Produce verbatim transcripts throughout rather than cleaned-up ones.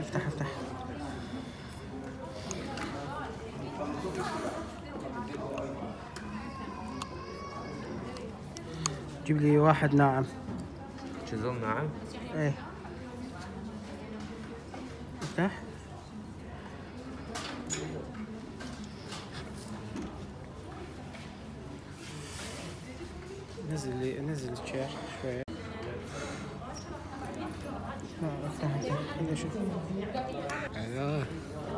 افتح افتح. جيب لي واحد ناعم. جزوم ناعم؟ ايه. افتح. نزل لي نزل الشير شوية. افتح افتح. خليني اشوف. ايوه.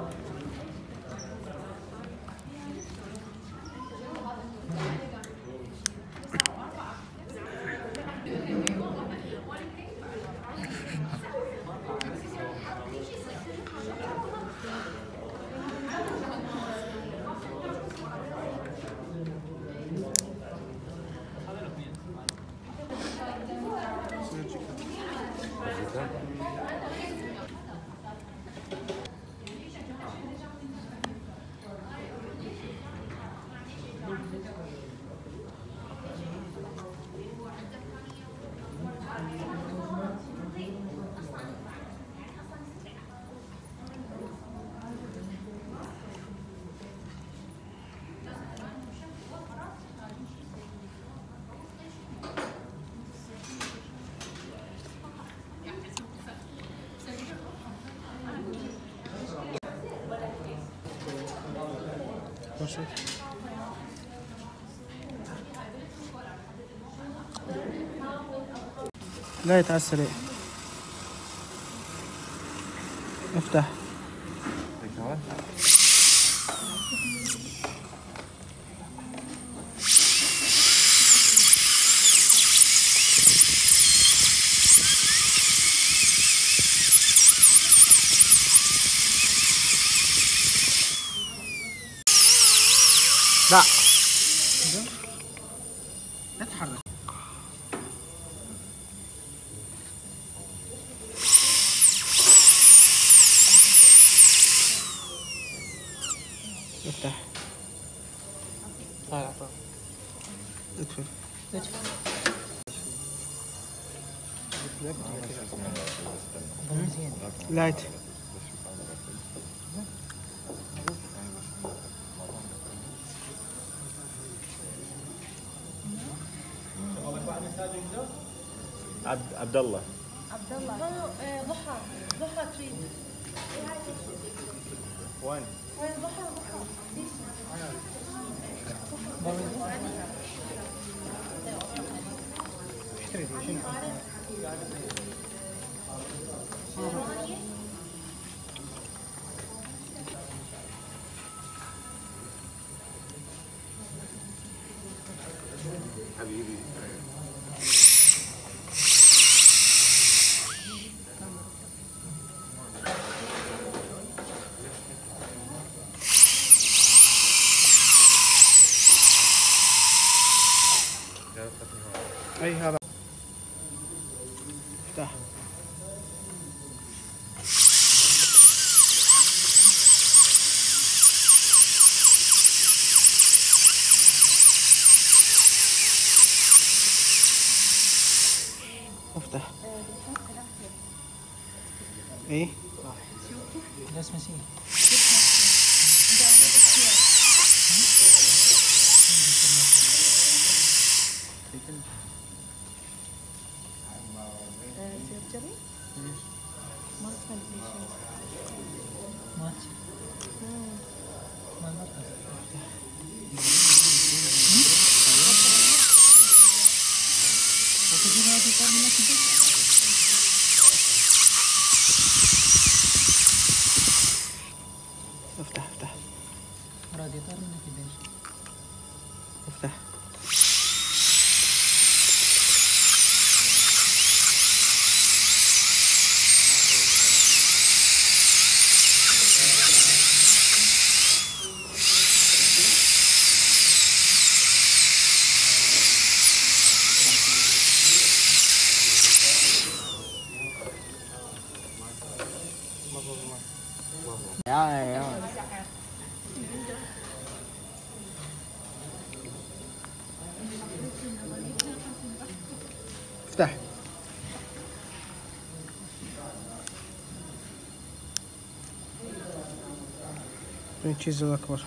لا يتعسر. افتح. لا لا تتحرك. افتح. طالع طالع. ادخل ادخل. لايت. عبد عبد الله عبد الله ضحى ضحى تريد وين؟ وين ضحى ضحى اشتري دي شنو؟ حبيبي اي هذا. افتح. افتح. ايه بس مسيح. سيرجري؟ ما اسمه البيشنت. مات. ما المركز. وتجيب هذه صار منك افتح افتح. رادي طار منك الدش. افتح. يا يا افتح. من التشيز الأكبر.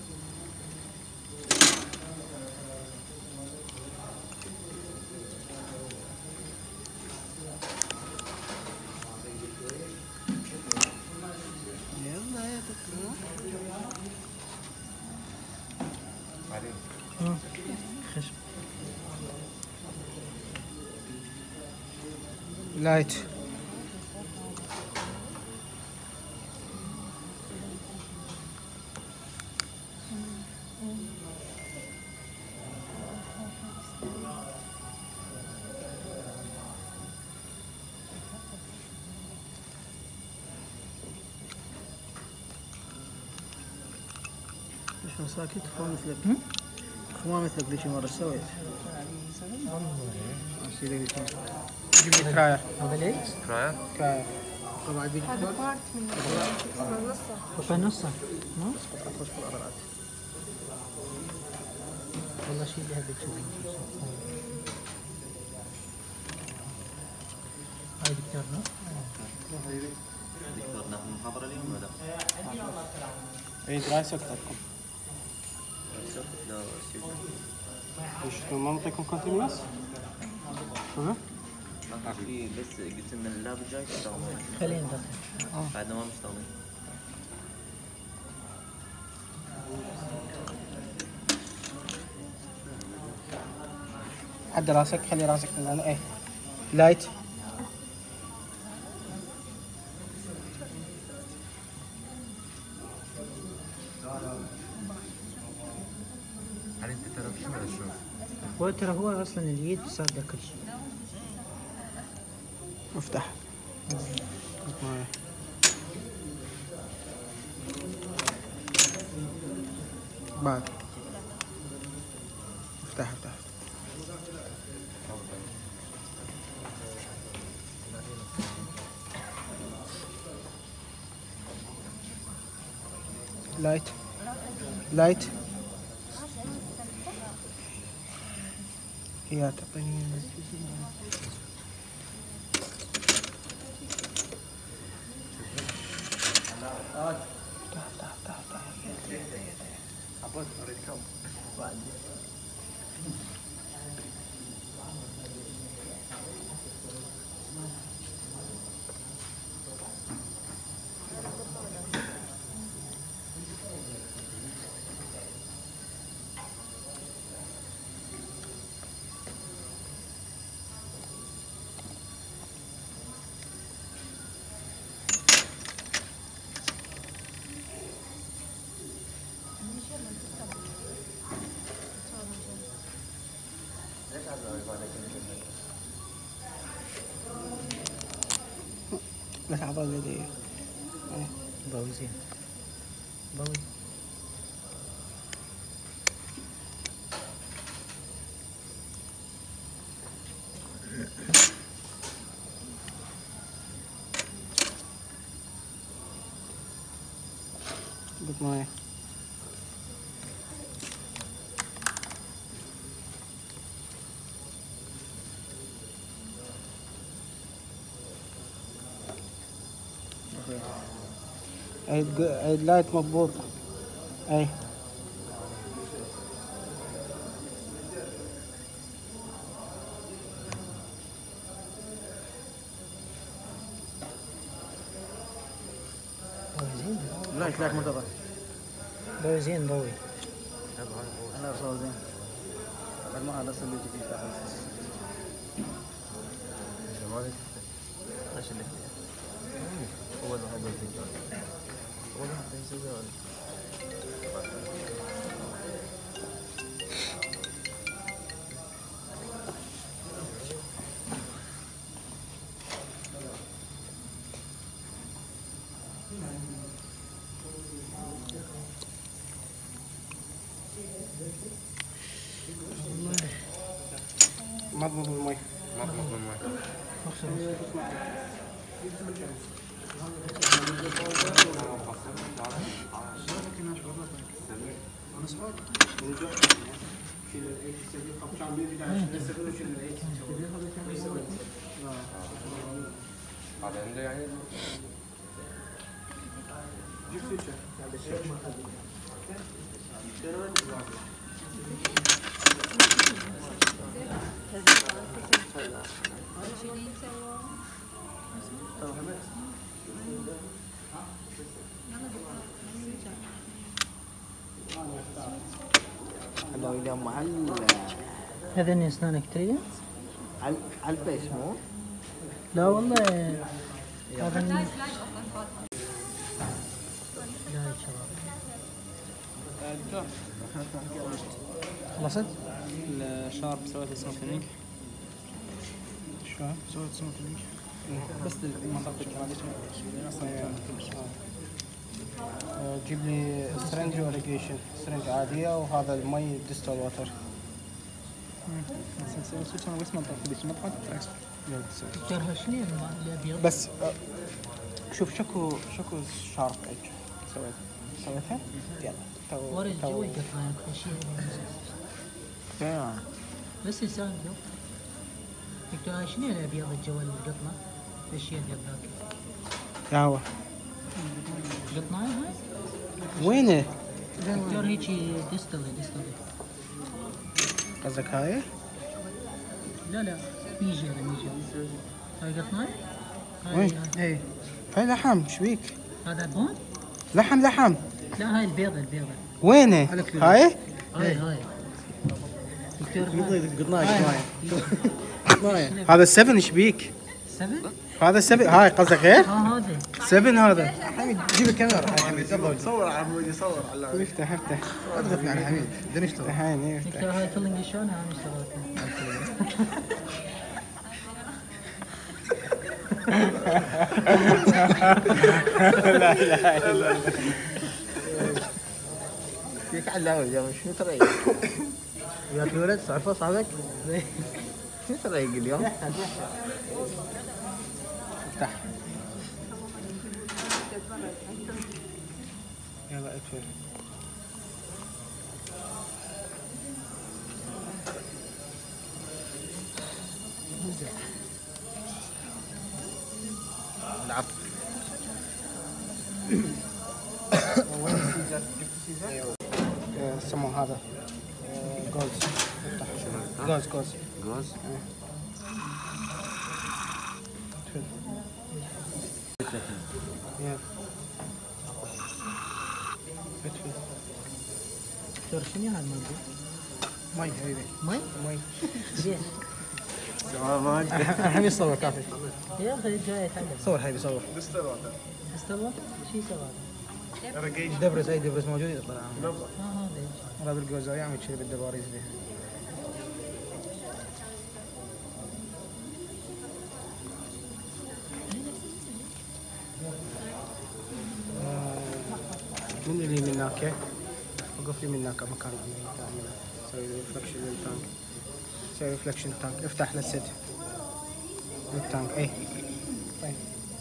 يلا يا دكتور. خشب. لايت. شو ساكت؟ خو مثلك. خو مثلك ذيك المرة ايش سويت؟ جيب لي كراير. هذا ليش؟ كراير؟ كراير. طبعا بيجي هذا بارت من اسمه نصه. حطها نصها. ما؟ اخش في الأغراض. والله شيء اللي هبي تشوفه. هاي دكتورنا. دكتور ناخذ محاضرة اليوم ولا؟ اي دراسة اكثركم. لا سيوجن. وش ما نعطيكم كونتينوس؟ شو؟ ما في بس قلت ان اللاب الجاي تشتغلون. خلينا ندخل. بعدنا ما مشتغلين. عد راسك، خلي راسك من هنا. ايه لايت. هل انت تعرف شو ولا شو؟ هو ترى هو اصلا اليد صادق كل شيء. افتح. بعد افتح افتح لايت لايت. يا تعطيني افتح افتح افتح افتح. عبود اريد كم؟ بعد. لحظة لدي ضوي زين. ضوي. بدك معي. عيد عيد لايت مضبوط. اي لايت لايت منتظر. ضوي زين ضوي. انا صار زين. بعد ما هذا اللي يجي فيه تحت. ايش اللي هو الواحد يتذكر هو الواحد يسوي مضمض المي. مضمض المي. هذا عنده يعني لو إذا مع ال هذين أسنانك تريد؟ على على البيس مو؟ لا والله هذا لا يا شباب. خلصت؟ الشارب سويت سموكينج. شلون؟ سويت سموكينج بس المنطقة الجمالية اصلا جيب لي سرنج وإريجيشن، سرنج عادية وهذا المي ديستال واتر. بس منطقة بس منطقة دكتور شنو الأبيض؟ بس شوف شكو شكو شارب ايج سويت سويتها؟ يلا تو ورا الجو القطنة كل شيء. بس يساوي الجو. دكتور شنو الأبيض الجو القطنة؟ الشيء اللي ذاك. قهوة قطنة هاي؟ وينه؟ دكتور هيجي ديستلي ديستلي. قصدك هاي؟ لا لا ميجي هذا ميجي. هاي قطنة؟ وين؟ ايه هاي لحم شبيك؟ هذا بون؟ لحم لحم. لا هاي البيضة البيضة. وينه؟ هاي؟ هاي هاي. دكتور قطناية هذا سفن شبيك؟ سبع؟ هذا سفن هاي قصدك غير؟ اه هذا. سفن هذا. حميد جيب الكاميرا يا حميد تفضل صور على عمودي صور على افتح افتح اضغط على حميد بدنا نشتغل الحين افتح. دكتور هاي فيلنج شلون انا اشتغلت؟ لا اله الا الله. فيك علاوي يا شنو ترى وياك الولد تعرفه صاحبك؟ شنو ترى اليوم؟ افتح يلا اقفل. العفو وين السيزر؟ جبت السيزر؟ سمو هذا جوز. افتح جوز جوز جوز يلا اقفل. دكتور شنو هذا الموضوع؟ مي حبيبي مي؟ مي. زين. الحين يصور كافي يا اخي جاي اتعلم. صور حبيبي صور استوى؟ شو سوى؟ دبرس اي دبرس موجود يطلع اه هذا هذا بالجوزة يعمل شيء بالدباريز بها. من اللي من هناك؟ وقف لي من هناك مكان سوي ريفلكشن للتانك. سوي ريفلكشن التانك. افتح للست للتانك. اي طيب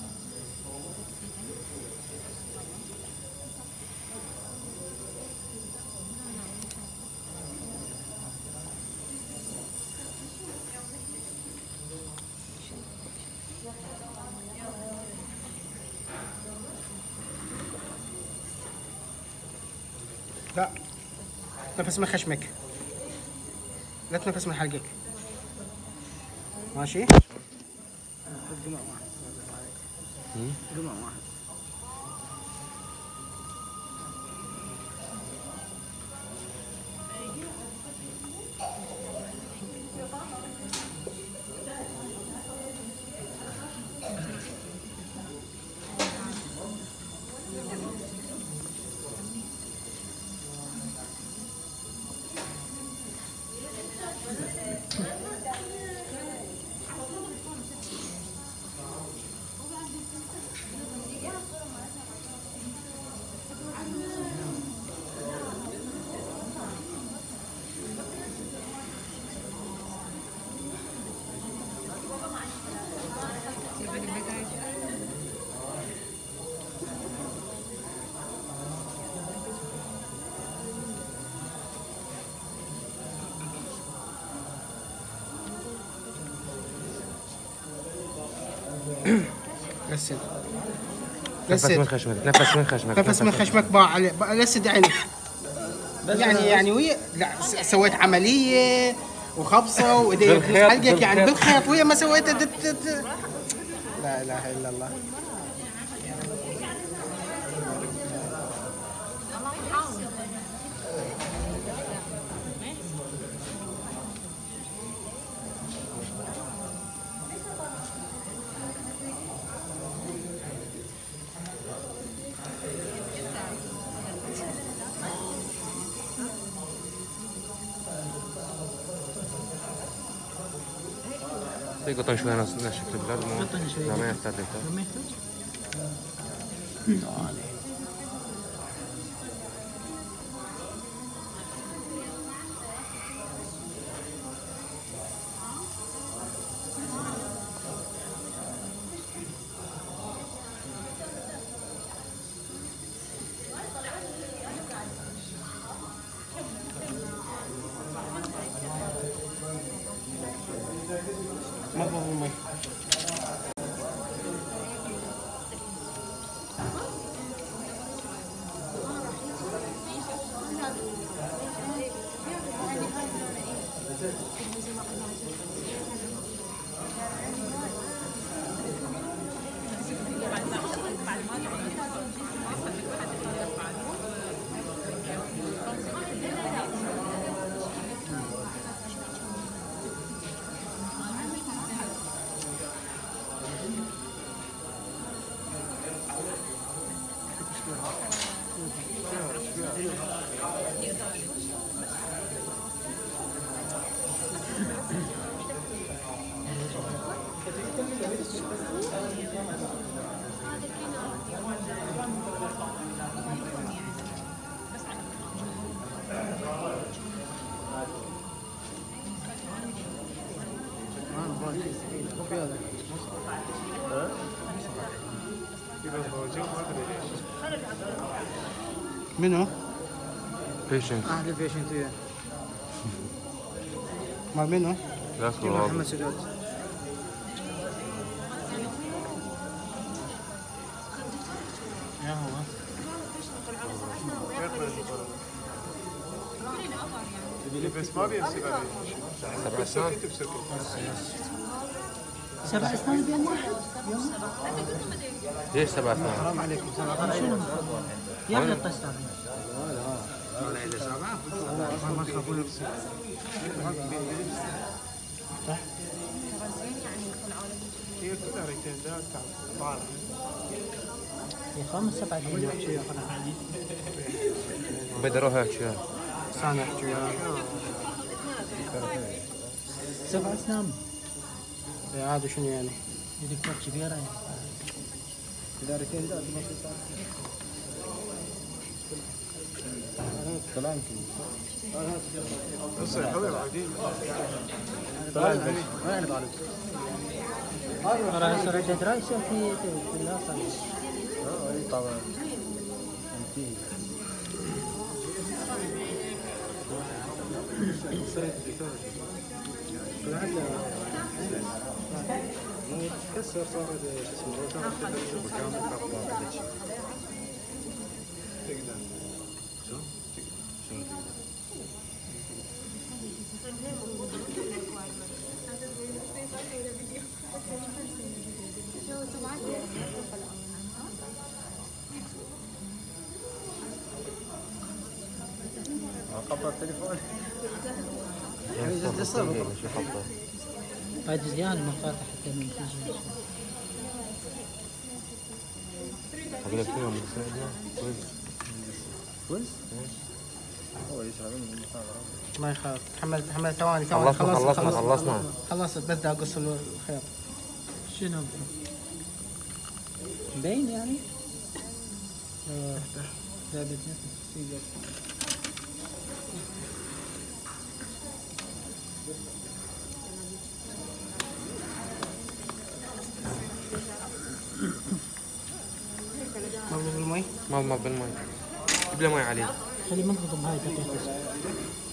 لا تنفس من خشمك، لا تنفس من حلقك. ماشي؟ قمع واحد قمع واحد غسل نفس من خشمك، نفس من خشمك، نفس من خشمك. باع عليه لسد عيني. يعني يعني ويا لا سويت عمليه وخبصه وايدي في حلقك يعني بالخيط ويا ما سويته دت دت. لا اله الا الله. قطن شوي نشف البلاد مو لا ما يحتاج لك. ما يحتاج. ما بابا مي. منو؟ بيشنت. اهل البيشنت وياه. مال منو؟ لا مال محمد سداد. يا هو بس ما بيمسك سبع سنين. سبع اسنان بيوم واحد. ليش سبع سنين؟ حرام عليكم. شنو؟ يا اخي الطست هذا. ما تخافون. هي كلها ريتين ذاك طالع. في خمس سبع دقائق. بدروها هيك. سامع احكي وياه. سبع اسنان. هذا شنو يعني؟ دكتور كبيرة يعني. دارتين دار بسيطة. كلامك. بس حلو عادي. طالب وين طالب؟ ترى هسه ردت رئيسه في في الناس. اي طبعا. انتي. تكسر صار اسمه كامل كابلا تقدر شو؟ شنو قبل التليفون. هاي جزيان المفاتح حتى من تجي. أقول لك فيهم مساعدة. كويس. كويس؟ هو يشرب من المحاضرة. ما يخاف. تحمل تحمل ثواني ثواني. خلصنا خلصنا خلصنا. خلصت بس دا اقص الخيط. شنو؟ مبين يعني؟ لعبة نفس مضبوط بالمي؟ ما ما بالماء. بلا ماء عليه. خلي منضبط بهاي دقيقة.